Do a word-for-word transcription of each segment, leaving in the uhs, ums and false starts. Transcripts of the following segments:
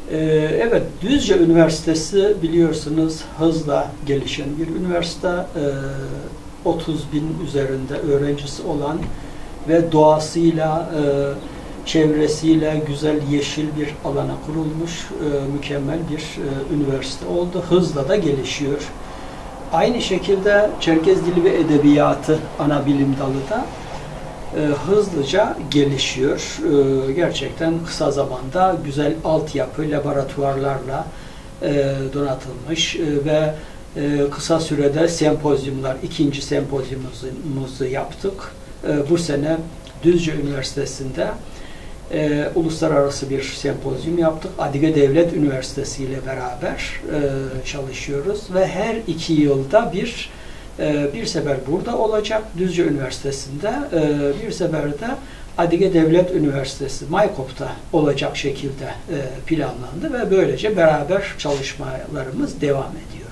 Ee, evet, Düzce Üniversitesi biliyorsunuz hızla gelişen bir üniversite. Ee, otuz bin üzerinde öğrencisi olan ve doğasıyla, e, çevresiyle güzel yeşil bir alana kurulmuş e, mükemmel bir e, üniversite oldu. Hızla da gelişiyor. Aynı şekilde Çerkez Dili ve Edebiyatı ana bilim dalı da e, hızlıca gelişiyor. E, gerçekten kısa zamanda güzel altyapı, laboratuvarlarla e, donatılmış e, ve e, kısa sürede sempozyumlar, ikinci sempozyumumuzu yaptık. E, bu sene Düzce Üniversitesi'nde e, uluslararası bir sempozyum yaptık. Adige Devlet Üniversitesi ile beraber e, çalışıyoruz ve her iki yılda bir e, bir sefer burada olacak Düzce Üniversitesi'nde, e, bir sefer de Adige Devlet Üniversitesi Maykop'ta olacak şekilde e, planlandı ve böylece beraber çalışmalarımız devam ediyor.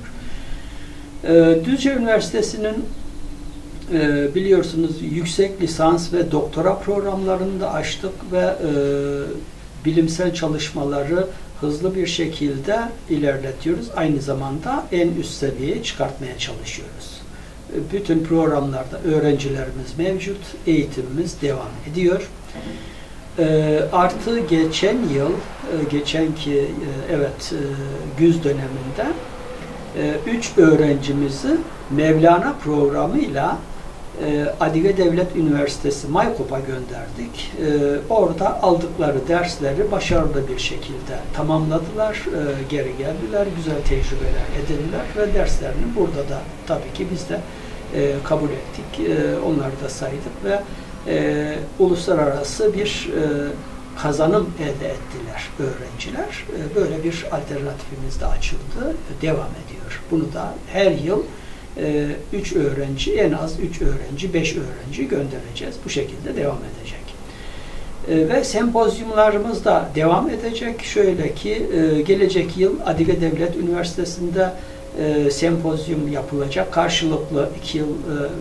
E, Düzce Üniversitesi'nin e, biliyorsunuz yüksek lisans ve doktora programlarını da açtık ve e, bilimsel çalışmaları hızlı bir şekilde ilerletiyoruz. Aynı zamanda en üst seviyeye çıkartmaya çalışıyoruz. Bütün programlarda öğrencilerimiz mevcut, eğitimimiz devam ediyor. E, artı geçen yıl, e, geçenki e, evet e, güz döneminde e, üç öğrencimizi Mevlana programıyla e, Adige Devlet Üniversitesi Maykop'a gönderdik. E, orada aldıkları dersleri başarılı bir şekilde tamamladılar, e, geri geldiler, güzel tecrübeler edindiler ve derslerini burada da tabii ki biz de e, kabul ettik. E, onları da saydık ve e, uluslararası bir e, kazanım elde ettiler öğrenciler. E, böyle bir alternatifimiz de açıldı, devam ediyor. Bunu da her yıl üç öğrenci, en az üç öğrenci, beş öğrenci göndereceğiz. Bu şekilde devam edecek. E, ve sempozyumlarımız da devam edecek. Şöyle ki e, gelecek yıl Adige Devlet Üniversitesi'nde e, sempozyum yapılacak. Karşılıklı iki yıl e,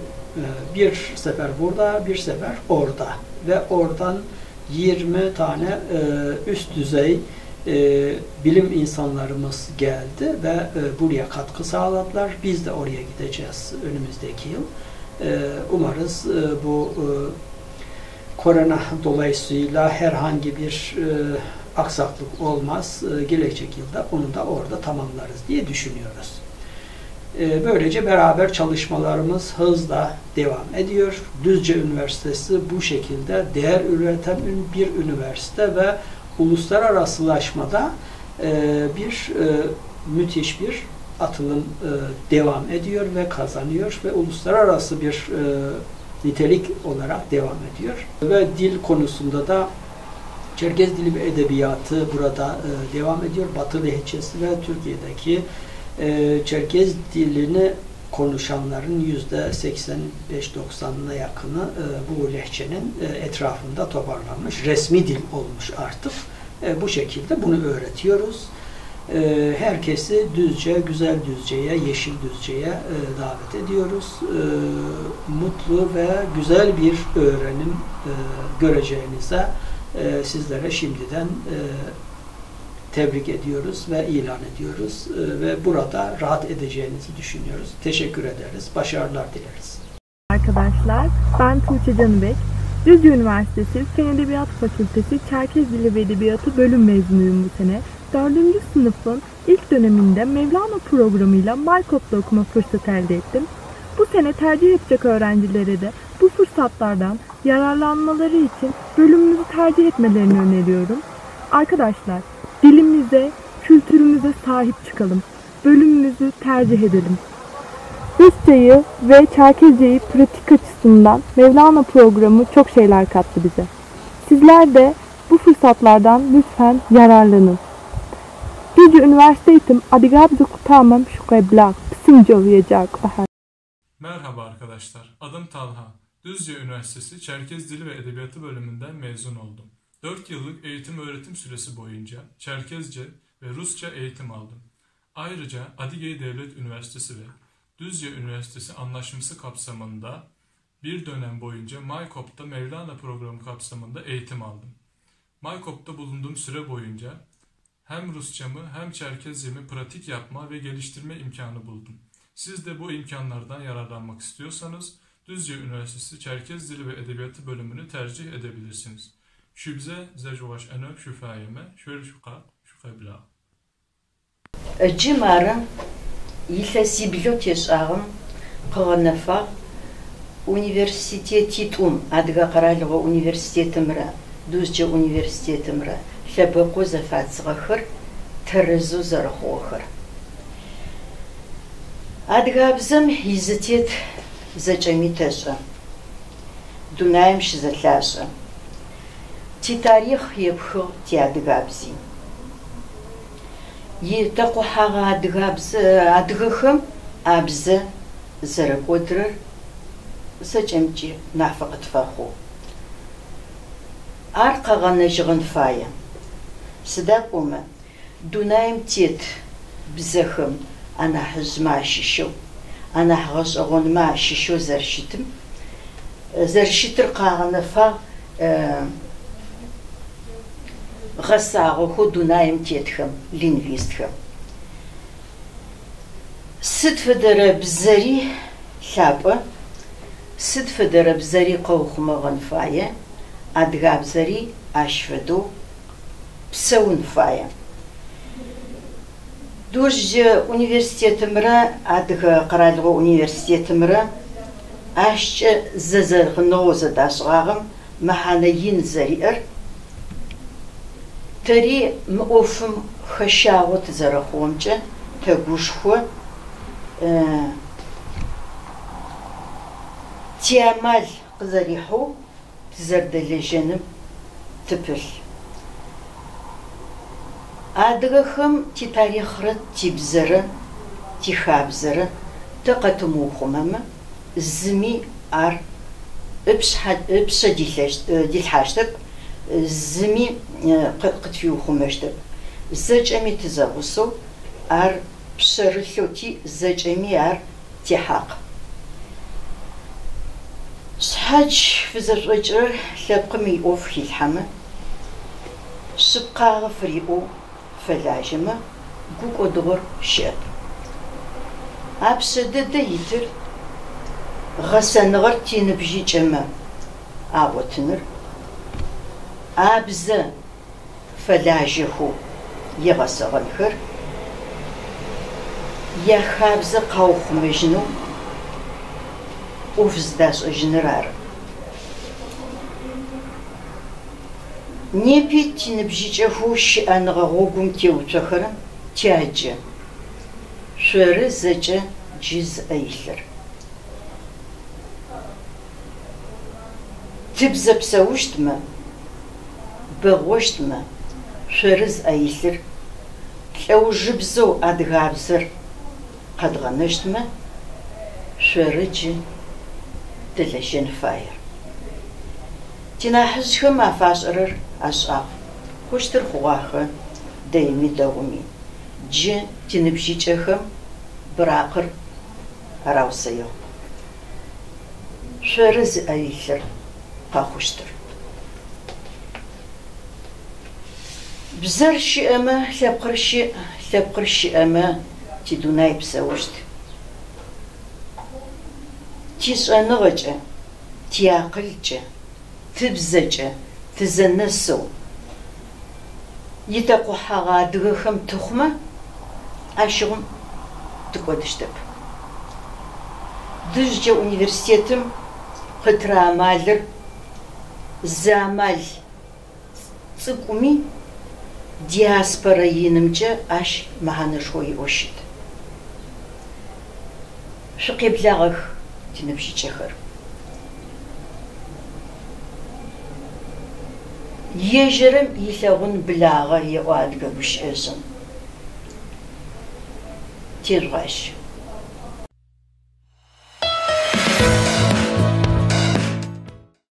e, bir sefer burada, bir sefer orada. Ve oradan yirmi tane e, üst düzey E, bilim insanlarımız geldi ve e, buraya katkı sağladılar. Biz de oraya gideceğiz önümüzdeki yıl. E, umarız e, bu e, korona dolayısıyla herhangi bir e, aksaklık olmaz. E, gelecek yılda onu da orada tamamlarız diye düşünüyoruz. E, böylece beraber çalışmalarımız hızla devam ediyor. Düzce Üniversitesi bu şekilde değer üreten bir üniversite ve uluslararasılaşmada e, bir e, müthiş bir atılım e, devam ediyor ve kazanıyor ve uluslararası bir e, nitelik olarak devam ediyor. Ve dil konusunda da Çerkez Dili ve Edebiyatı burada e, devam ediyor. Batı lehçesi ve Türkiye'deki e, Çerkez dilini konuşanların yüzde seksen beş doksanına yakını e, bu lehçenin e, etrafında toparlanmış. Resmi dil olmuş artık. E, bu şekilde bunu öğretiyoruz. E, herkesi Düzce, güzel Düzce'ye, yeşil Düzce'ye e, davet ediyoruz. E, mutlu ve güzel bir öğrenim e, göreceğinize e, sizlere şimdiden e, tebrik ediyoruz ve ilan ediyoruz e, ve burada rahat edeceğinizi düşünüyoruz. Teşekkür ederiz. Başarılar dileriz. Arkadaşlar, ben Tuğçe Canıbek. Düzce Üniversitesi Fen Edebiyat Fakültesi Çerkez Dili ve Edebiyatı bölüm mezunuyum bu sene. dördüncü sınıfın ilk döneminde Mevlana programıyla Maykop'ta okuma fırsatı elde ettim. Bu sene tercih edecek öğrencilere de bu fırsatlardan yararlanmaları için bölümümüzü tercih etmelerini öneriyorum. Arkadaşlar, dilimize, kültürümüze sahip çıkalım. Bölümümüzü tercih edelim. Rusçayı ve Çerkezceyi pratik açısından Mevlana programı çok şeyler kattı bize. Sizler de bu fırsatlardan lütfen yararlanın. Düzce Üniversiteytim Adigabzu Kutamam Şukaybla Pısımcavıyacak. Merhaba arkadaşlar, adım Talha. Düzce Üniversitesi Çerkez Dili ve Edebiyatı bölümünden mezun oldum. dört yıllık eğitim öğretim süresi boyunca Çerkezce ve Rusça eğitim aldım. Ayrıca Adige Devlet Üniversitesi ve Düzce Üniversitesi anlaşması kapsamında bir dönem boyunca Maykop'ta Mevlana programı kapsamında eğitim aldım. Maykop'ta bulunduğum süre boyunca Hem Rusçamı hem Çerkezcemi pratik yapma ve geliştirme imkanı buldum. Siz de bu imkanlardan yararlanmak istiyorsanız Düzce Üniversitesi Çerkez Dili ve Edebiyatı bölümünü tercih edebilirsiniz. Şübze zecvaş enöp şüfayeme şöyle şuka şukabla. Cimarım ilhasi biblioteşağım kağınafa üniversitetim adga qaralğı üniversitetimre Düzce üniversitetimre şebeko zafatsığır terzu zarxoxır. Adgabzım izitet zaçami teşa. Dunayım şizetlaşa. Ti tarix yepxı ti adgabzi. Yetaqohağa adgabz adgıxım abzı zarıkodrır zaçamci nafaqat faxu. Ar qağanajığın faya. Sıda qoma Dunayım tet bzexım ana hızma şişo. Ana hızğonma şişo zerşitim. Zerşitır qağanafa Гъэсагъэхэу дунаим тетхэм, лингвистхэм. Сыд фэдэрэ бзэри лъапӏэ, сыд фэдэрэ бзэри къэухъумэгъэн фае, адыгабзэри ащ фэдэу псэун фае. Düzce üniversitetimre, Adıgı Qaralğı üniversitetimre aşçı zezerğınığı zedaşğağım, mahane yin zeri'er, Tari m'ofım xeşağıt zerexhomç'e teguşxo tiamal qızerihu zerdelejenim tıpıl. Adıgıxım ti tarixre ti bzere ti xabzere te qatumuxumamı zmi ar ıpşa dilhaştıp zmi qıtfiuxumeştıp. Zeç'emi tizağusu ar pşerılhoti zeç'emi ar tihaq. Şhac fizerç'er lhepqmi of hilhamı şıpqağı fri'u felajımı gukodur şep. Apşede de yitir ghasanğır tinibjiç'eme ağotınır. Abze felajıhu yığasağınxır. Yaxabze qauxumejnu uf zdaş'ıjnır ar. Nepi tinibjiç'exu şı'enığe ğogum têutsexer tiace. Şöre zeç'e ciz ayılır. Tıbze pseuştmı? Beğoştmı? Şöriz ayılır. Levjibzo adgabzır qadğanıştmı? Şörici dilejen fayır. Tinahızxım afaş'ırır aş'ağ. Hoştır xuaxı deymi dağumi. Ci tinibjiç'exım bırakır aravsayo. Şöriz ayılır qaxuştır. Bzer şi'eme, lhepqır şi', lhepqır şi'eme ti dunay pseuşt. Ti ş'enığıç'e, ti aqılç'e, ti bzeç'e, ti zeneseu. Yitaqohağa adıgıxem tuxma, aşığım tık'odıştıp. Düzce üniversitetim qıtıra amalır, zamal ts'ık'umi diaspora yinimce aş mahanışoy oşit. Şu qeblağıx tinibjiç'exer. Yêjırım yilhağın blağı yê'u adgı guş'eş'ım. Tirğaş.